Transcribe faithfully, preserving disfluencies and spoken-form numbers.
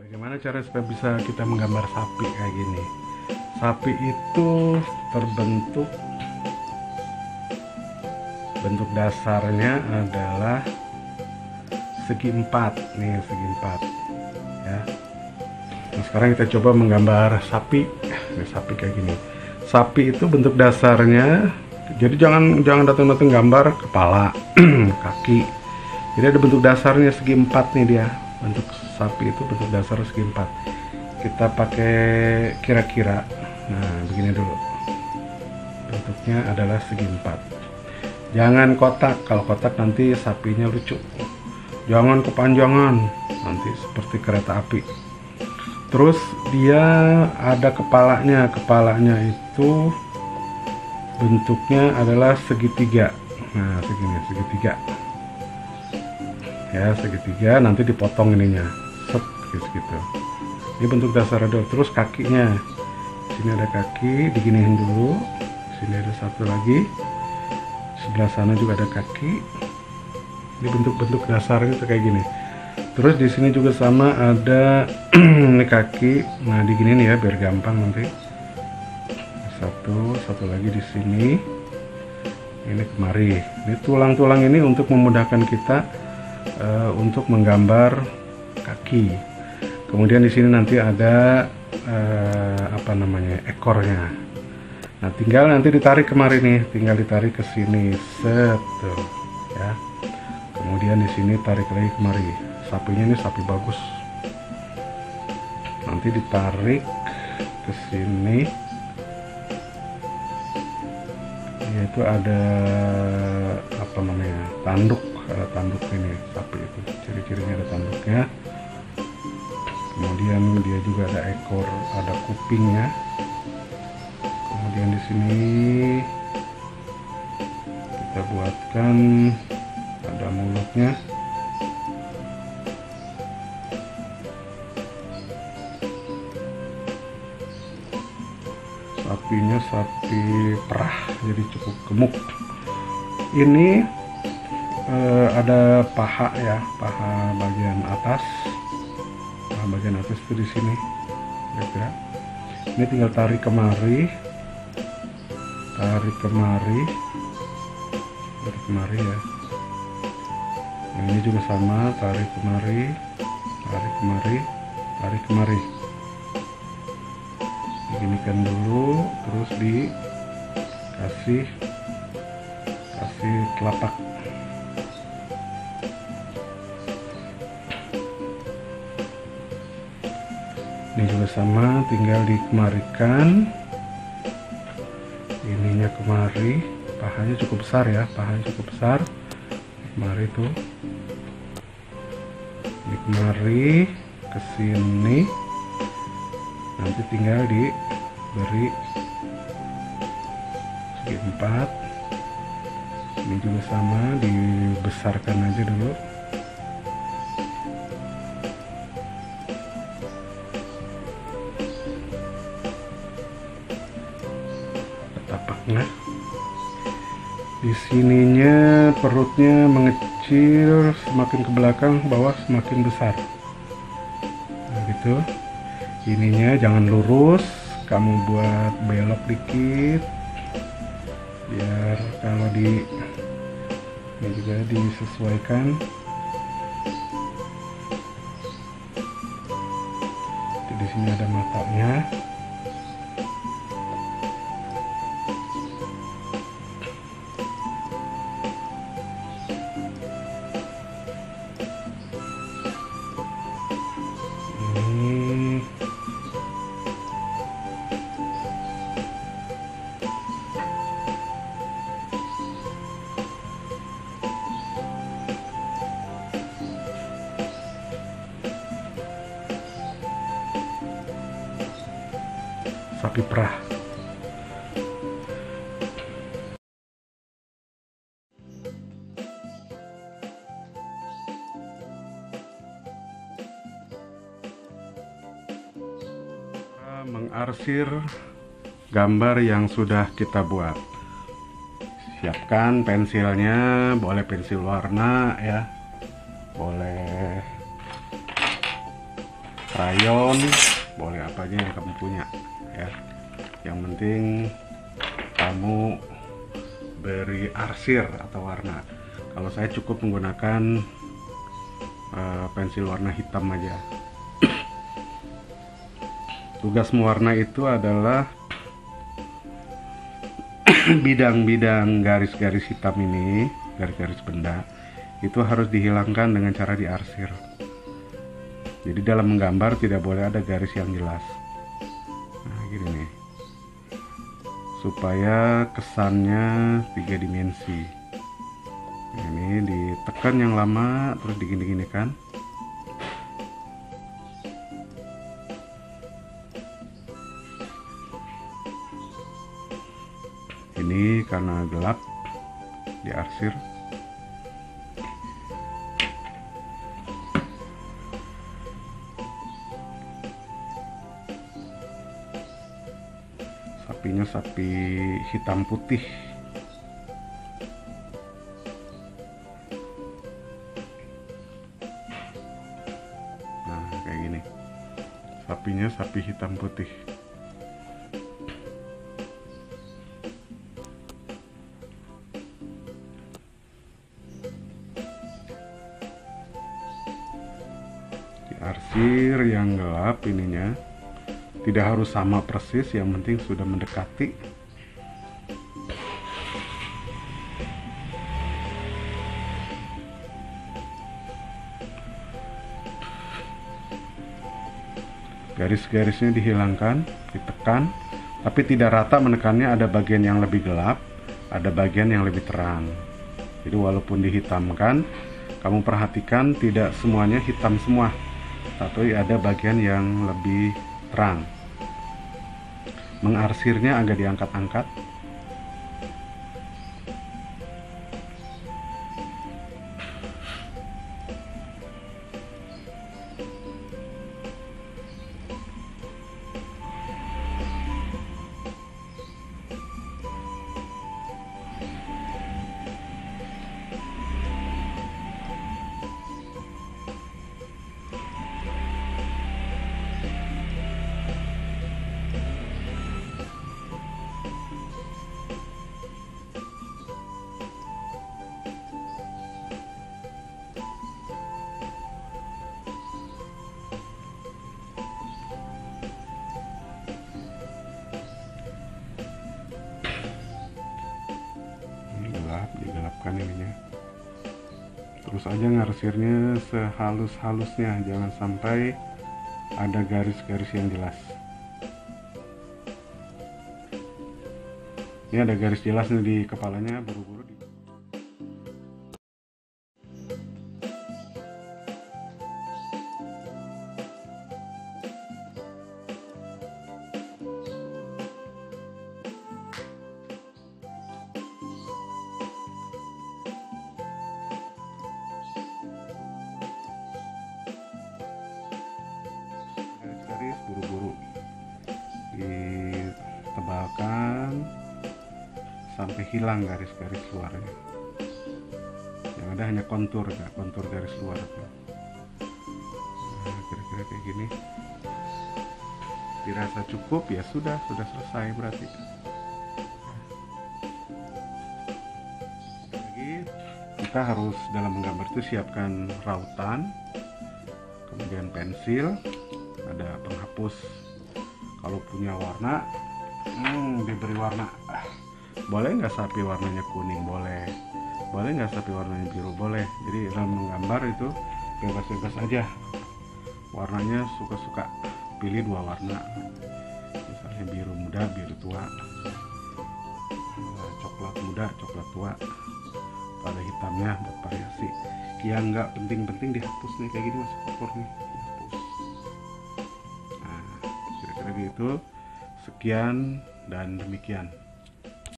Bagaimana cara supaya bisa kita menggambar sapi kayak gini? Sapi itu terbentuk, bentuk dasarnya adalah segi empat nih, segi empat ya. Nah, sekarang kita coba menggambar sapi. Nah, sapi kayak gini. Sapi itu bentuk dasarnya, jadi jangan jangan datang-datang gambar kepala, kaki. Jadi ada bentuk dasarnya segi empat nih dia. Bentuk sapi itu bentuk dasar segi empat. Kita pakai kira-kira. Nah, begini dulu. Bentuknya adalah segi empat. Jangan kotak. Kalau kotak nanti sapinya lucu. Jangan kepanjangan, nanti seperti kereta api. Terus dia ada kepalanya. Kepalanya itu bentuknya adalah segitiga. Nah, segini, segitiga. Ya, segitiga, nanti dipotong ininya. Set, gitu. Ini bentuk dasar dulu. Terus kakinya. Sini ada kaki, diginiin dulu. Sini ada satu lagi. Sebelah sana juga ada kaki. Ini bentuk-bentuk dasarnya kayak gini. Terus di sini juga sama ada ini kaki. Nah, diginiin ya biar gampang nanti. Satu, satu lagi di sini. Ini kemari. Ini tulang-tulang ini untuk memudahkan kita uh, untuk menggambar kaki. Kemudian di sini nanti ada uh, apa namanya? Ekornya. Nah, tinggal nanti ditarik kemari nih, tinggal ditarik ke sini. Set tuh, ya. Kemudian di sini tarik lagi kemari. Sapinya ini sapi bagus. Nanti ditarik ke sini. Yaitu ada apa namanya? Tanduk, ada tanduk ini sapi itu. Ciri-cirinya ada tanduknya. Kemudian dia juga ada ekor, ada kupingnya. Kemudian di sini kita buatkan ada mulutnya. Sapinya sapi perah, jadi cukup gemuk. Ini eh, ada paha ya, paha bagian atas. Paha bagian atas itu di sini. Ya, ini tinggal tarik kemari, tarik kemari, tarik kemari ya. Nah, ini juga sama, tarik kemari, tarik kemari, tarik kemari. Diginikan dulu, terus dikasih kasih telapak. Ini juga sama, tinggal dikemarikan. Ininya kemari, pahanya cukup besar ya, pahanya cukup besar. Kemari tuh, ini kemari ke sini. Nanti tinggal diberi segi empat. Ini juga sama, dibesarkan aja dulu. Tapaknya. Di sininya perutnya mengecil, semakin ke belakang, bawah semakin besar. Nah, gitu. Ininya jangan lurus, kamu buat belok dikit biar kalau di ini juga disesuaikan. Di sini ada matanya. Sapi perah. Mengarsir gambar yang sudah kita buat. Siapkan pensilnya, boleh pensil warna ya, boleh krayon, boleh apa aja yang kamu punya ya. Yang penting kamu beri arsir atau warna. Kalau saya cukup menggunakan uh, pensil warna hitam aja. Tugas mewarna itu adalah bidang-bidang garis-garis hitam ini, garis-garis benda, itu harus dihilangkan dengan cara diarsir. Jadi dalam menggambar tidak boleh ada garis yang jelas. Nah, gini nih. Supaya kesannya tiga dimensi. Ini ditekan yang lama, terus digini-gini kan. Ini karena gelap diarsir. Sapinya sapi hitam putih. Nah, kayak gini. Sapinya sapi hitam putih. Arsir yang gelap ininya, tidak harus sama persis, yang penting sudah mendekati. Garis-garisnya dihilangkan, ditekan, tapi tidak rata menekannya. Ada bagian yang lebih gelap, ada bagian yang lebih terang. Jadi walaupun dihitamkan, kamu perhatikan tidak semuanya hitam semua, tapi ada bagian yang lebih terang. Mengarsirnya agak diangkat-angkat. Digelapkan ininya, terus aja ngarsirnya sehalus-halusnya, jangan sampai ada garis-garis yang jelas. Ini ada garis jelas nih di kepalanya, buru-buru di buru-buru ditebalkan sampai hilang garis-garis luarnya. Yang ada hanya kontur, ya, kontur garis luar. Nah, kira-kira kayak gini. Dirasa cukup, ya sudah, sudah selesai berarti. Lagi kita harus dalam menggambar itu siapkan rautan, kemudian pensil, ada penghapus. Kalau punya warna, hmm, diberi warna. Ah, boleh nggak sapi warnanya kuning? Boleh. Boleh nggak sapi warnanya biru? Boleh. Jadi dalam menggambar itu bebas-bebas aja. Warnanya suka-suka. Pilih dua warna. Misalnya biru muda, biru tua. Coklat muda, coklat tua. Pada hitamnya buat variasi. Yang nggak penting-penting dihapus nih, kayak gini masih kotor nih. Gitu. Sekian dan demikian.